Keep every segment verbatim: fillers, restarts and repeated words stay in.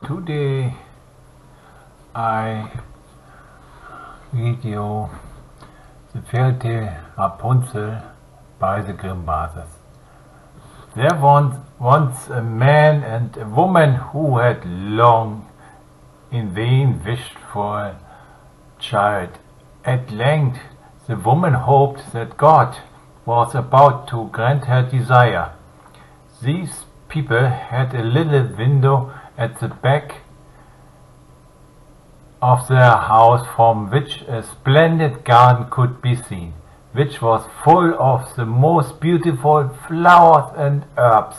Today I read you the fairy tale Rapunzel by the Grimm Brothers. There was once a man and a woman who had long in vain wished for a child. At length the woman hoped that God was about to grant her desire. These people had a little window at the back of their house from which a splendid garden could be seen, which was full of the most beautiful flowers and herbs.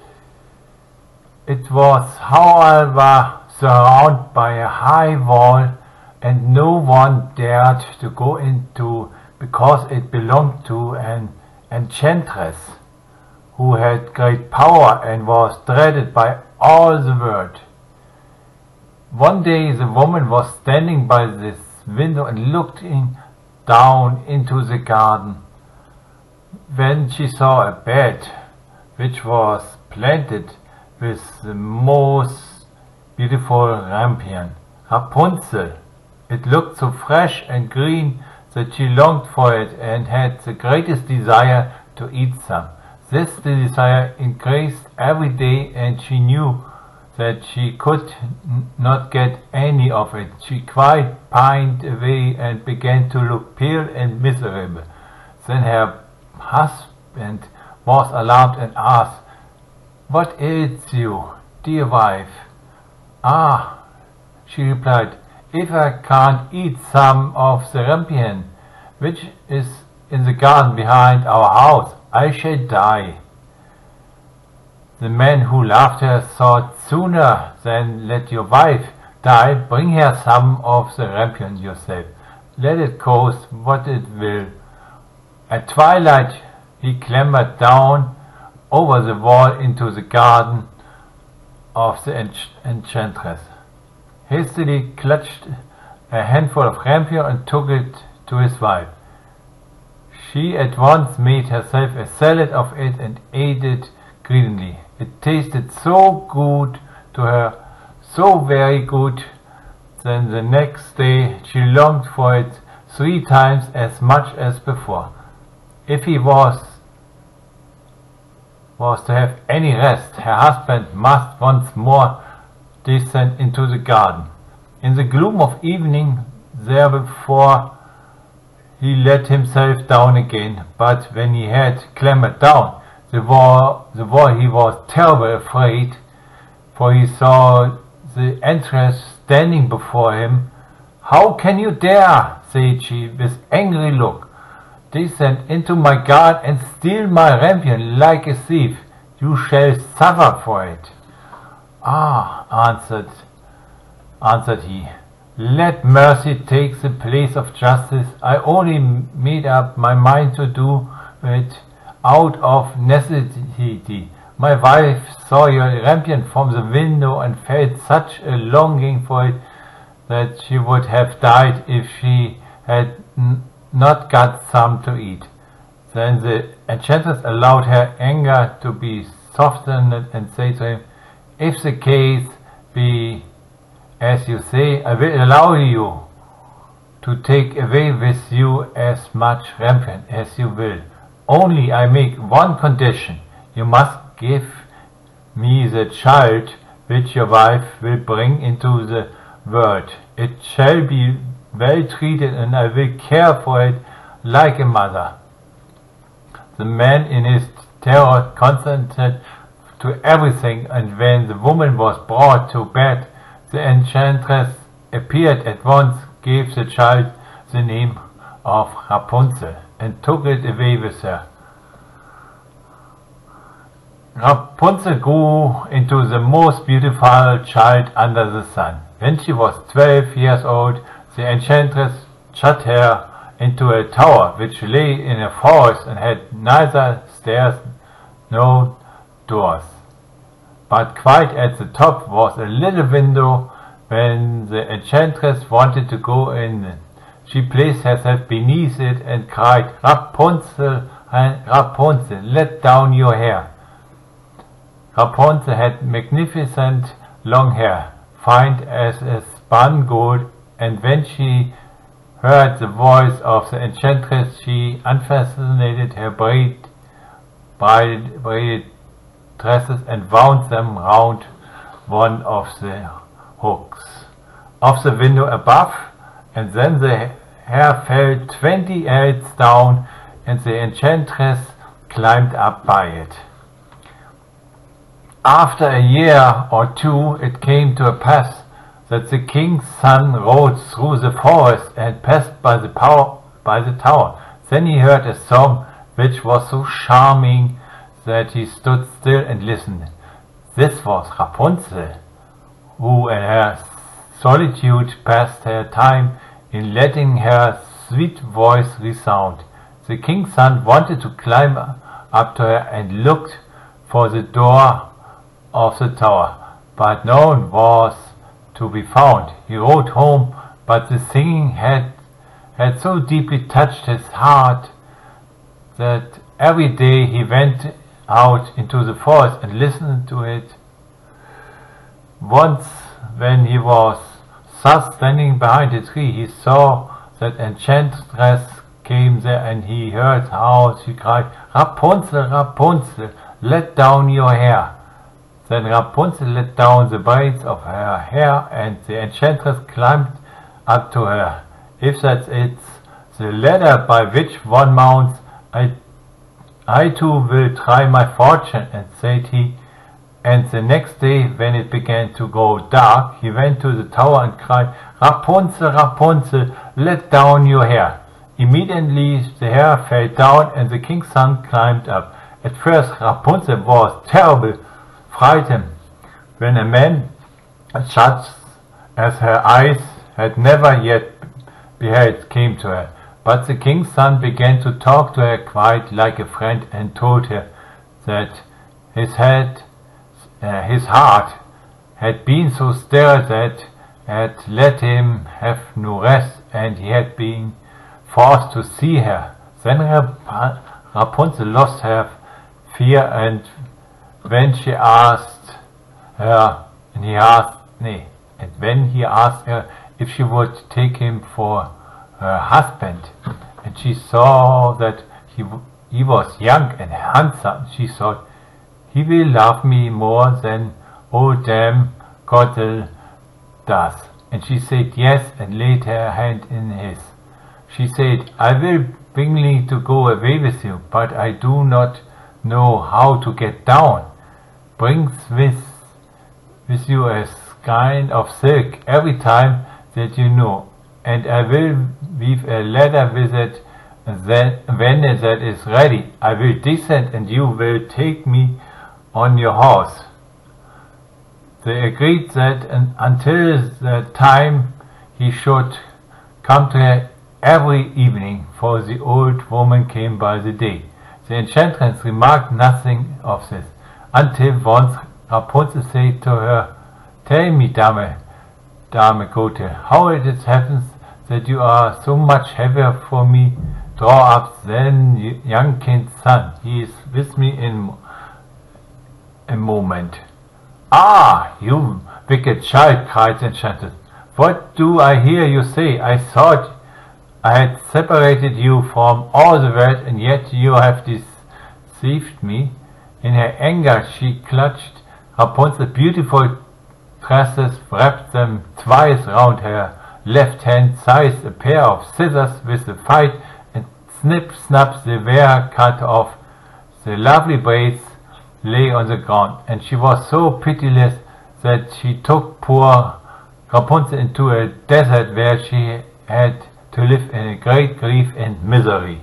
It was, however, surrounded by a high wall, and no one dared to go into because it belonged to an enchantress who had great power and was dreaded by all the world. One day the woman was standing by this window and looked in, down into the garden, when she saw a bed which was planted with the most beautiful rampion, Rapunzel. It looked so fresh and green that she longed for it and had the greatest desire to eat some. This desire increased every day, and she knew that she could n not get any of it. She quite pined away and began to look pale and miserable. Then her husband was alarmed and asked, "What ails you, dear wife?" "Ah," she replied, "if I can't eat some of the rampion which is in the garden behind our house, I shall die." The man who loved her thought, "Sooner than let your wife die, bring her some of the rampion yourself. Let it cost what it will." At twilight he clambered down over the wall into the garden of the ench enchantress, hastily clutched a handful of rampion and took it to his wife. She at once made herself a salad of it and ate it greedily. It tasted so good to her, so very good, that the next day she longed for it three times as much as before. If he was was to have any rest, her husband must once more descend into the garden. In the gloom of evening, therefore, he let himself down again, but when he had clambered down the wall, the wall he was terribly afraid, for he saw the enchantress standing before him. "How can you dare," said she with angry look, "descend into my garden and steal my rampion like a thief? You shall suffer for it." "Ah," answered, answered he, "let mercy take the place of justice. I only made up my mind to do it out of necessity. My wife saw your rampion from the window and felt such a longing for it that she would have died if she had n not got some to eat." Then the enchantress allowed her anger to be softened and said to him, "If the case be as you say, I will allow you to take away with you as much rampion as you will. Only I make one condition. You must give me the child which your wife will bring into the world. It shall be well treated, and I will care for it like a mother." The man in his terror consented to everything, and when the woman was brought to bed, the enchantress appeared at once, gave the child the name of Rapunzel, and took it away with her. Rapunzel grew into the most beautiful child under the sun. When she was twelve years old, the enchantress shut her into a tower which lay in a forest and had neither stairs nor doors. But quite at the top was a little window. When the enchantress wanted to go in, she placed herself beneath it and cried, "Rapunzel, Rapunzel, let down your hair." Rapunzel had magnificent long hair, fine as a spun gold, and when she heard the voice of the enchantress, she unfastened her braid, braided, braided tresses and wound them round one of the hooks of the window above, and then the hair fell twenty yards down, and the enchantress climbed up by it. After a year or two it came to a pass that the king's son rode through the forest and passed by the, power, by the tower. Then he heard a song which was so charming that he stood still and listened. This was Rapunzel, who in her solitude passed her time in letting her sweet voice resound. The king's son wanted to climb up to her and looked for the door of the tower, but no one was to be found. He rode home, but the singing had, had so deeply touched his heart that every day he went out into the forest and listened to it. Once, when he was thus standing behind a tree, he saw that enchantress came there, and he heard how she cried, "Rapunzel, Rapunzel, let down your hair." Then Rapunzel let down the braids of her hair, and the enchantress climbed up to her. "If that's it, the ladder by which one mounts, I, I too will try my fortune," and said he. And the next day, when it began to grow dark, he went to the tower and cried, "Rapunzel, Rapunzel, let down your hair." Immediately the hair fell down, and the king's son climbed up. At first Rapunzel was terribly frightened when a man such as her eyes had never yet beheld came to her. But the king's son began to talk to her quite like a friend, and told her that his head, uh, his heart had been so still that had let him have no rest, and he had been forced to see her. Then Rap Rapunzel lost her fear, and when she asked her, and he asked, nee, and when he asked her if she would take him for her husband, and she saw that he he was young and handsome, she thought, "He will love me more than old Dame Gretel does." And she said yes, and laid her hand in his. She said, "I will willingly to go away with you, but I do not know how to get down. Bring with, with you a skein of silk every time that you know, and I will weave a ladder with it. Then, when that is ready, I will descend, and you will take me on your horse." They agreed that and until the time he should come to her every evening, for the old woman came by the day. The enchantress remarked nothing of this, until once Rapunzel said to her, "Tell me, Dame, Dame Gretel, how it happens that you are so much heavier for me draw up than young king's son. He is with me in a moment." "Ah, you wicked child," cried the enchantress, "what do I hear you say? I thought I had separated you from all the world, and yet you have deceived me." In her anger she clutched Rapunzel's beautiful tresses, wrapped them twice round her left hand, seized a pair of scissors with a fight, and snip snap they were cut off. The lovely braids lay on the ground, and she was so pitiless that she took poor Rapunzel into a desert, where she had to live in a great grief and misery.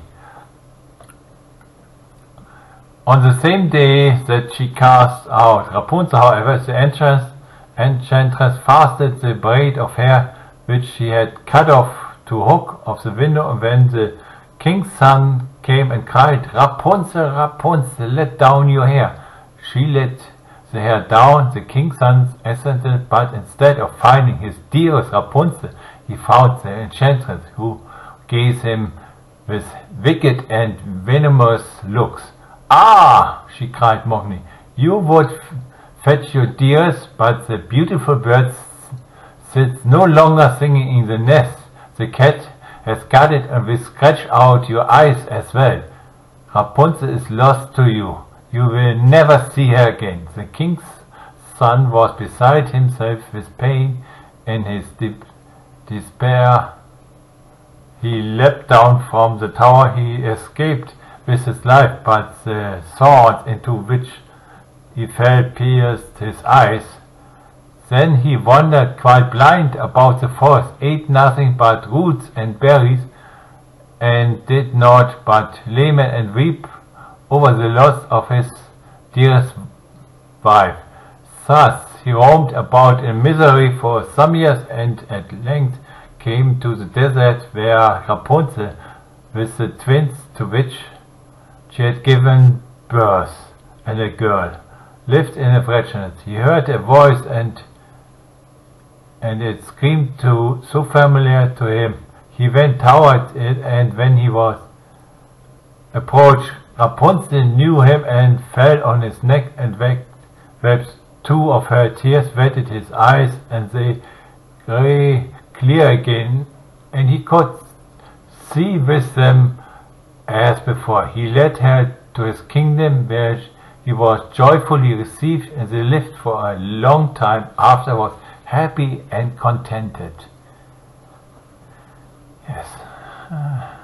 On the same day that she cast out Rapunzel, however, the enchantress fastened the braid of hair which she had cut off to hook of the window, and when the king's son came and cried, "Rapunzel, Rapunzel, let down your hair," she let the hair down. The king's son assented, but instead of finding his dearest Rapunzel, he found the enchantress, who gazed him with wicked and venomous looks. "Ah," she cried mockingly, "you would fetch your dearest, but the beautiful bird sits no longer singing in the nest. The cat has got it and will scratch out your eyes as well. Rapunzel is lost to you. You will never see her again." The king's son was beside himself with pain. In his deep despair, he leapt down from the tower. He escaped with his life, but the thorns into which he fell pierced his eyes. Then he wandered quite blind about the forest, ate nothing but roots and berries, and did naught but lament and weep over the loss of his dearest wife. Thus he roamed about in misery for some years, and at length came to the desert where Rapunzel, with the twins to which she had given birth, and a girl, lived in a wretchedness. He heard a voice, and and it screamed to so familiar to him. He went towards it, and when he was approached, Rapunzel knew him and fell on his neck and wept. Two of her tears wetted his eyes, and they grew clear again, and he could see with them as before. He led her to his kingdom, where he was joyfully received, and they lived for a long time afterwards, happy and contented. Yes. Uh.